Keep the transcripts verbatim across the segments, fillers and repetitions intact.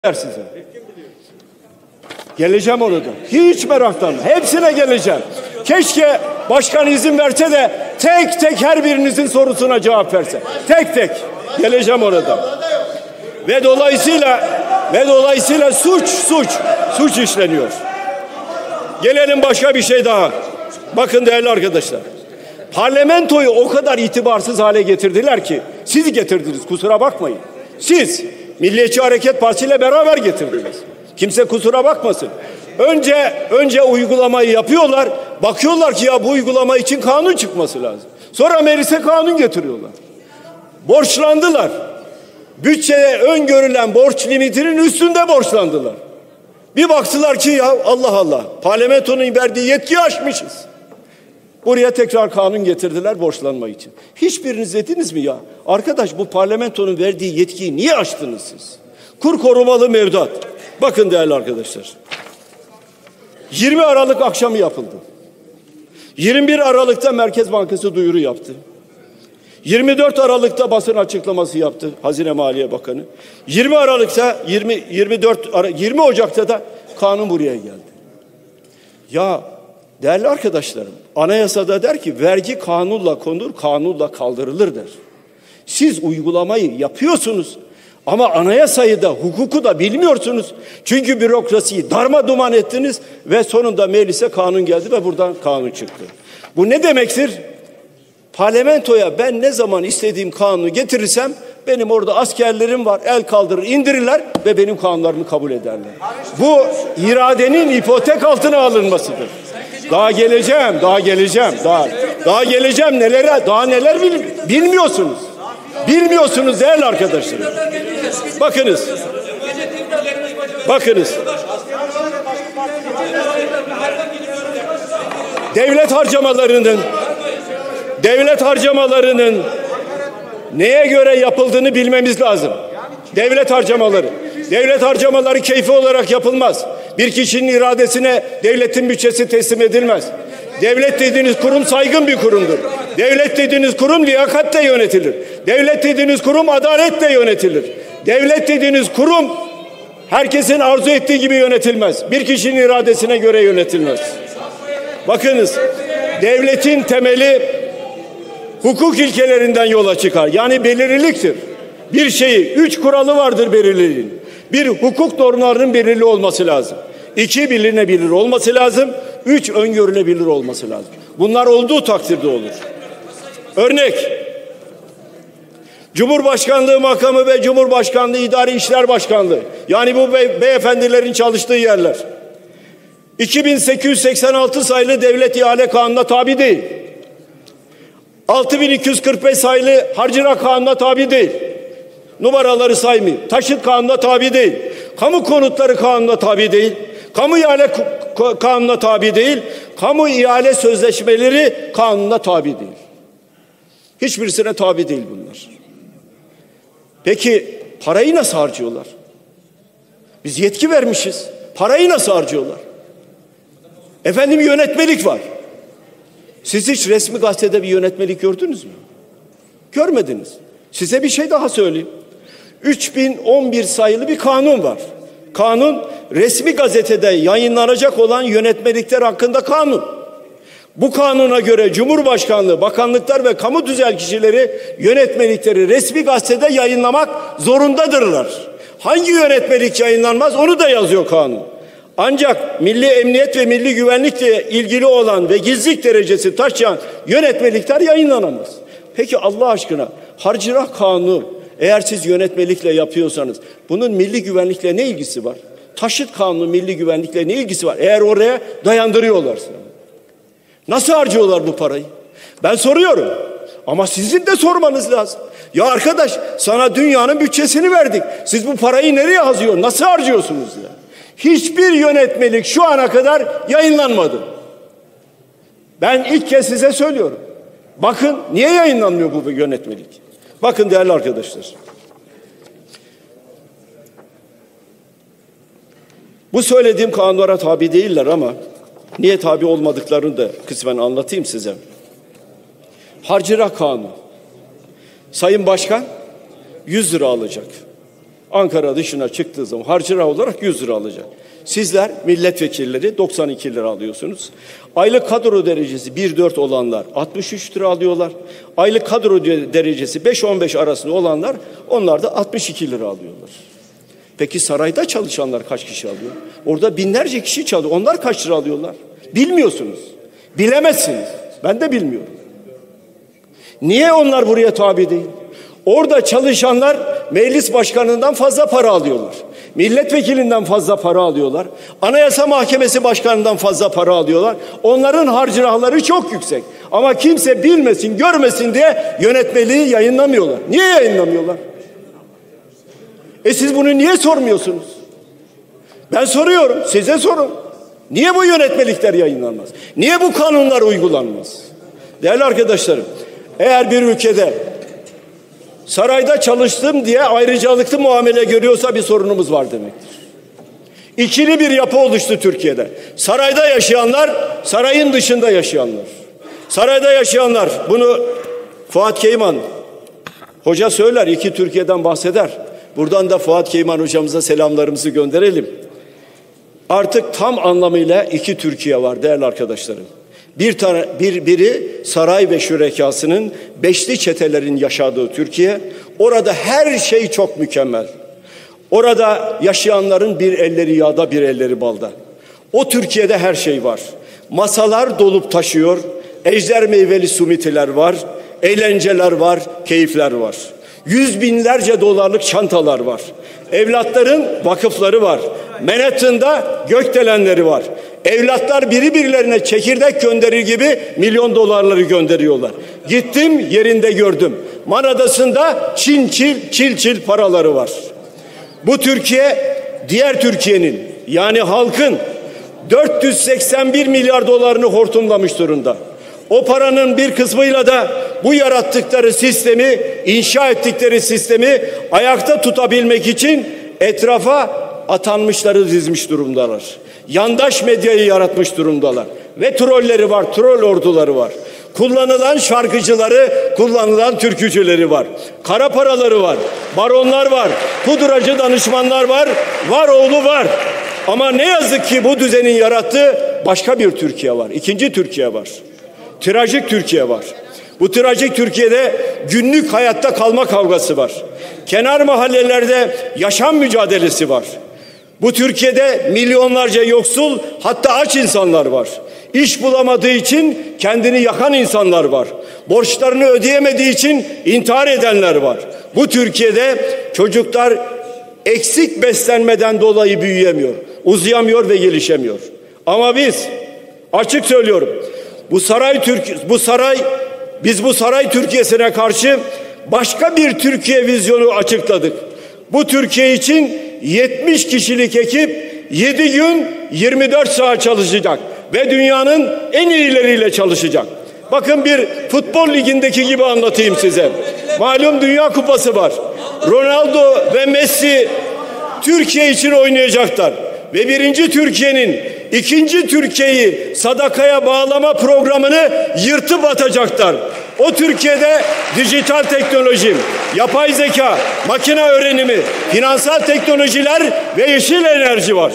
size. Geleceğim orada. Hiç meraklanma. Hepsine geleceğim. Keşke başkan izin verse de tek tek her birinizin sorusuna cevap verse. Tek tek. Geleceğim orada. Ve dolayısıyla ve dolayısıyla suç suç suç işleniyor. Gelelim başka bir şey daha. Bakın değerli arkadaşlar. Parlamentoyu o kadar itibarsız hale getirdiler ki, siz getirdiniz, kusura bakmayın. Siz Milliyetçi Hareket Partisi ile beraber getirdiniz. Kimse kusura bakmasın. Önce önce uygulamayı yapıyorlar. Bakıyorlar ki ya bu uygulama için kanun çıkması lazım. Sonra meclise kanun getiriyorlar. Borçlandılar. Bütçede öngörülen borç limitinin üstünde borçlandılar. Bir baktılar ki ya Allah Allah, parlamentonun verdiği yetkiyi aşmışız. Buraya tekrar kanun getirdiler borçlanma için. Hiçbiriniz dediniz mi ya? Arkadaş, bu parlamentonun verdiği yetkiyi niye aştınız siz? Kur korumalı mevduat. Bakın değerli arkadaşlar. yirmi Aralık akşamı yapıldı. yirmi bir Aralık'ta Merkez Bankası duyuru yaptı. yirmi dört Aralık'ta basın açıklaması yaptı Hazine Maliye Bakanı. yirmi Aralık'ta yirmi yirmi dört yirmi Ocak'ta da kanun buraya geldi. Ya değerli arkadaşlarım, anayasada der ki vergi kanunla konur, kanunla kaldırılır der. Siz uygulamayı yapıyorsunuz ama anayasayı da hukuku da bilmiyorsunuz. Çünkü bürokrasiyi darma duman ettiniz ve sonunda meclise kanun geldi ve buradan kanun çıktı. Bu ne demektir? Parlamentoya ben ne zaman istediğim kanunu getirirsem benim orada askerlerim var, el kaldırır indirirler ve benim kanunlarımı kabul ederler. Bu iradenin ipotek altına alınmasıdır. Daha geleceğim, daha geleceğim, daha daha geleceğim nelere, daha neler bil, bilmiyorsunuz. Bilmiyorsunuz değerli arkadaşlarım. Bakınız. Bakınız. Devlet harcamalarının devlet harcamalarının neye göre yapıldığını bilmemiz lazım. Devlet harcamaları. Devlet harcamaları keyfi olarak yapılmaz. Bir kişinin iradesine devletin bütçesi teslim edilmez. Devlet dediğiniz kurum saygın bir kurumdur. Devlet dediğiniz kurum liyakatle yönetilir. Devlet dediğiniz kurum adaletle yönetilir. Devlet dediğiniz kurum herkesin arzu ettiği gibi yönetilmez. Bir kişinin iradesine göre yönetilmez. Bakınız, devletin temeli hukuk ilkelerinden yola çıkar. Yani belirliliktir. Bir şeyi, üç kuralı vardır belirliliğin. Bir, hukuk normlarının belirli olması lazım. İki, bilinebilir olması lazım. Üç, öngörülebilir olması lazım. Bunlar olduğu takdirde olur. Örnek, Cumhurbaşkanlığı makamı ve Cumhurbaşkanlığı İdari İşler Başkanlığı. Yani bu be beyefendilerin çalıştığı yerler. iki bin sekiz yüz seksen altı sayılı Devlet İhale Kanunu'na tabi değil. altı bin iki yüz kırk beş sayılı Harcırah Kanunu'na tabi değil. Numaraları saymayayım. Taşıt Kanunu'na tabi değil. Kamu Konutları Kanunu'na tabi değil. Kamu İhale Kanunu'na tabi değil. Kamu İhale Sözleşmeleri Kanunu'na tabi değil. Hiçbirisine tabi değil bunlar. Peki parayı nasıl harcıyorlar? Biz yetki vermişiz. Parayı nasıl harcıyorlar? Efendim yönetmelik var. Siz hiç resmi gazetede bir yönetmelik gördünüz mü? Görmediniz. Size bir şey daha söyleyeyim. üç bin on bir sayılı bir kanun var. Kanun, resmi gazetede yayınlanacak olan yönetmelikler hakkında kanun. Bu kanuna göre Cumhurbaşkanlığı, bakanlıklar ve kamu tüzel kişileri yönetmelikleri resmi gazetede yayınlamak zorundadırlar. Hangi yönetmelik yayınlanmaz onu da yazıyor kanun. Ancak milli emniyet ve milli güvenlikle ilgili olan ve gizlilik derecesi taşıyan yönetmelikler yayınlanamaz. Peki Allah aşkına Harcırah Kanunu eğer siz yönetmelikle yapıyorsanız bunun milli güvenlikle ne ilgisi var? Taşıt Kanunu milli güvenlikle ne ilgisi var? Eğer oraya dayandırıyorlarsa. Nasıl harcıyorlar bu parayı? Ben soruyorum. Ama sizin de sormanız lazım. Ya arkadaş, sana dünyanın bütçesini verdik. Siz bu parayı nereye harcıyorsunuz? Nasıl harcıyorsunuz ya? Hiçbir yönetmelik şu ana kadar yayınlanmadı. Ben ilk kez size söylüyorum. Bakın niye yayınlanmıyor bu yönetmelik? Bakın değerli arkadaşlar. Bu söylediğim kanunlara tabi değiller ama niye tabi olmadıklarını da kısmen anlatayım size. Harcırah Kanunu. Sayın Başkan yüz lira alacak. Ankara dışına çıktığı zaman harcırah olarak yüz lira alacak. Sizler milletvekilleri doksan iki lira alıyorsunuz. Aylık kadro derecesi bir dört olanlar altmış üç lira alıyorlar. Aylık kadro derecesi beş on beş arasında olanlar onlar da altmış iki lira alıyorlar. Peki sarayda çalışanlar kaç kişi alıyor? Orada binlerce kişi çalışıyor. Onlar kaç lira alıyorlar? Bilmiyorsunuz. Bilemezsiniz. Ben de bilmiyorum. Niye onlar buraya tabi değil? Orada çalışanlar meclis başkanından fazla para alıyorlar. Milletvekilinden fazla para alıyorlar. Anayasa Mahkemesi başkanından fazla para alıyorlar. Onların harcırahları çok yüksek. Ama kimse bilmesin, görmesin diye yönetmeliği yayınlamıyorlar. Niye yayınlamıyorlar? E siz bunu niye sormuyorsunuz? Ben soruyorum, size sorun. Niye bu yönetmelikler yayınlanmaz? Niye bu kanunlar uygulanmaz? Değerli arkadaşlarım, eğer bir ülkede sarayda çalıştım diye ayrıcalıklı muamele görüyorsa bir sorunumuz var demektir. İkili bir yapı oluştu Türkiye'de. Sarayda yaşayanlar, sarayın dışında yaşayanlar. Sarayda yaşayanlar, bunu Fuat Keyman hoca söyler, iki Türkiye'den bahseder. Buradan da Fuat Keyman hocamıza selamlarımızı gönderelim. Artık tam anlamıyla iki Türkiye var değerli arkadaşlarım. Bir tane bir biri saray ve şürekasının beşli çetelerin yaşadığı Türkiye. Orada her şey çok mükemmel. Orada yaşayanların bir elleri yağda, bir elleri balda. O Türkiye'de her şey var. Masalar dolup taşıyor. Ejder meyveli sumitiler var. Eğlenceler var, keyifler var. Yüz binlerce dolarlık çantalar var. Evlatların vakıfları var. Manhattan'da gökdelenleri var. Evlatlar biri birilerine çekirdek gönderir gibi milyon dolarları gönderiyorlar. Gittim yerinde gördüm. Man Adası'nda çin çil çil çil paraları var. Bu Türkiye diğer Türkiye'nin yani halkın dört yüz seksen bir milyar dolarını hortumlamış durumda. O paranın bir kısmıyla da bu yarattıkları sistemi, inşa ettikleri sistemi ayakta tutabilmek için etrafa atanmışları dizmiş durumdalar. Yandaş medyayı yaratmış durumdalar. Ve trolleri var, troll orduları var. Kullanılan şarkıcıları, kullanılan türkücüleri var. Kara paraları var, baronlar var, pudracı danışmanlar var, var oğlu var. Ama ne yazık ki bu düzenin yarattığı başka bir Türkiye var. İkinci Türkiye var. Trajik Türkiye var. Bu trajik Türkiye'de günlük hayatta kalma kavgası var. Kenar mahallelerde yaşam mücadelesi var. Bu Türkiye'de milyonlarca yoksul hatta aç insanlar var. İş bulamadığı için kendini yakan insanlar var. Borçlarını ödeyemediği için intihar edenler var. Bu Türkiye'de çocuklar eksik beslenmeden dolayı büyüyemiyor, uzayamıyor ve gelişemiyor. Ama biz açık söylüyorum. Bu saray Türk bu saray biz bu saray Türkiye'sine karşı başka bir Türkiye vizyonu açıkladık. Bu Türkiye için yetmiş kişilik ekip yedi gün yirmi dört saat çalışacak ve dünyanın en iyileriyle çalışacak. Bakın bir futbol ligindeki gibi anlatayım size. Malum Dünya Kupası var. Ronaldo ve Messi Türkiye için oynayacaklar. Ve birinci Türkiye'nin ikinci Türkiye'yi sadakaya bağlama programını yırtıp atacaklar. O Türkiye'de dijital teknoloji, yapay zeka, makine öğrenimi, finansal teknolojiler ve yeşil enerji var.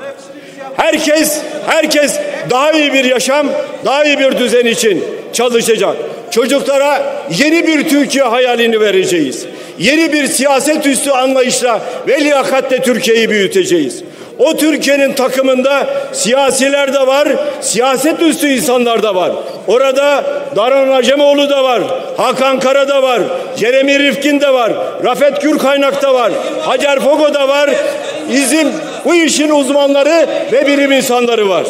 Herkes, herkes daha iyi bir yaşam, daha iyi bir düzen için çalışacak. Çocuklara yeni bir Türkiye hayalini vereceğiz. Yeni bir siyaset üstü anlayışla ve liyakatle Türkiye'yi büyüteceğiz. O Türkiye'nin takımında siyasiler de var, siyaset üstü insanlar da var. Orada Daron Acemoğlu da var, Hakan Kara da var, Jeremy Rifkin de var, Rafet Gürkaynak da var, Hacer Fogo da var. Bizim bu işin uzmanları ve bilim insanları var.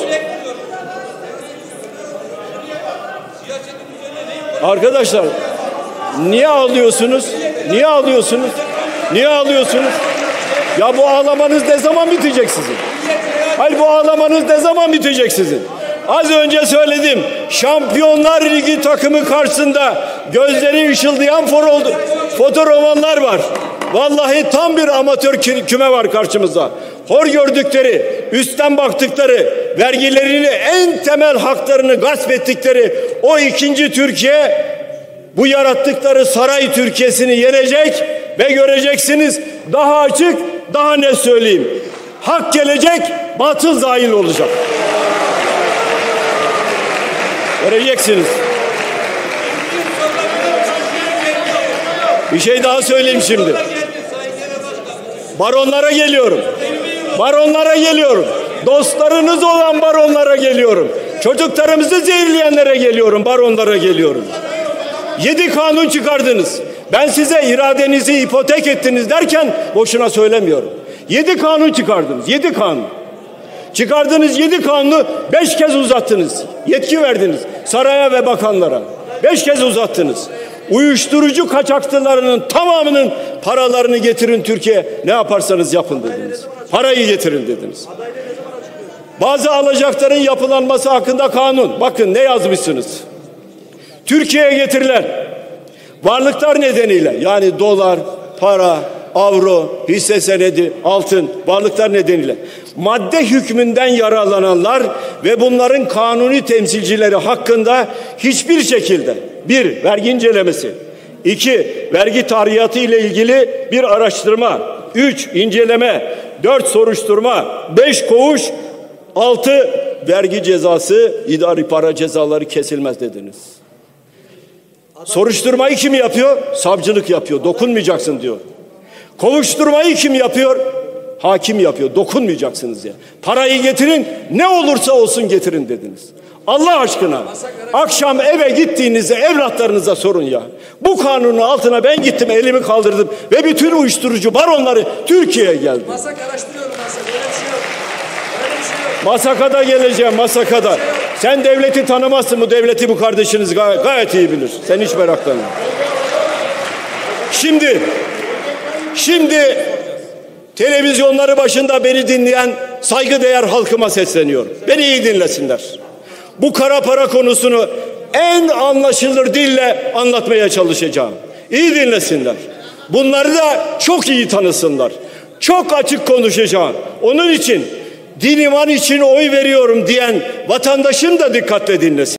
Arkadaşlar, niye ağlıyorsunuz? Niye ağlıyorsunuz? Niye ağlıyorsunuz? Ya bu ağlamanız ne zaman bitecek sizin? Hayır, bu ağlamanız ne zaman bitecek sizin? Az önce söyledim. Şampiyonlar Ligi takımı karşısında gözleri ışıldayan fotoromanlar var. Vallahi tam bir amatör küme var karşımızda. Hor gördükleri, üstten baktıkları, vergilerini, en temel haklarını gasp ettikleri o ikinci Türkiye bu yarattıkları saray Türkiye'sini yenecek ve göreceksiniz, daha açık, daha net söyleyeyim. Hak gelecek, batıl zahil olacak. Göreceksiniz. Bir şey daha söyleyeyim şimdi. Baronlara geliyorum. Baronlara geliyorum. Dostlarınız olan baronlara geliyorum. Çocuklarımızı zehirleyenlere geliyorum. Baronlara geliyorum. Yedi kanun çıkardınız. Ben size iradenizi ipotek ettiniz derken boşuna söylemiyorum. Yedi kanun çıkardınız. Yedi kanun. Çıkardığınız yedi kanunu beş kez uzattınız. Yetki verdiniz saraya ve bakanlara. Beş kez uzattınız. Uyuşturucu kaçakçılarının tamamının paralarını getirin Türkiye. Ne yaparsanız yapın dediniz. Parayı getirin dediniz. Bazı alacakların yapılanması hakkında kanun. Bakın ne yazmışsınız. Türkiye'ye getirilen varlıklar nedeniyle, yani dolar, para, avro, hisse senedi, altın, varlıklar nedeniyle madde hükmünden yararlananlar ve bunların kanuni temsilcileri hakkında hiçbir şekilde bir, vergi incelemesi, iki, vergi tarihatı ile ilgili bir araştırma, üç, inceleme, dört, soruşturma, beş, koğuş, altı, vergi cezası, idari para cezaları kesilmez dediniz. Soruşturmayı kim yapıyor? Savcılık yapıyor. Dokunmayacaksın diyor. Kovuşturmayı kim yapıyor? Hakim yapıyor. Dokunmayacaksınız ya. Parayı getirin, ne olursa olsun getirin dediniz. Allah aşkına akşam eve gittiğinizde evlatlarınıza sorun ya. Bu kanunun altına ben gittim, elimi kaldırdım ve bütün uyuşturucu baronları Türkiye'ye geldi. Masak araştırıyorum Masak. Öyle bir şey yok. Öyle bir şey yok. Masakada geleceğim, Masakada. Sen devleti tanımazsın, bu devleti bu kardeşiniz gay- gayet iyi bilir. Sen hiç meraklanma. Şimdi, şimdi televizyonları başında beni dinleyen saygıdeğer halkıma sesleniyorum. Beni iyi dinlesinler. Bu kara para konusunu en anlaşılır dille anlatmaya çalışacağım. İyi dinlesinler. Bunları da çok iyi tanısınlar. Çok açık konuşacağım. Onun için din iman için oy veriyorum diyen vatandaşın da dikkatle dinlesin.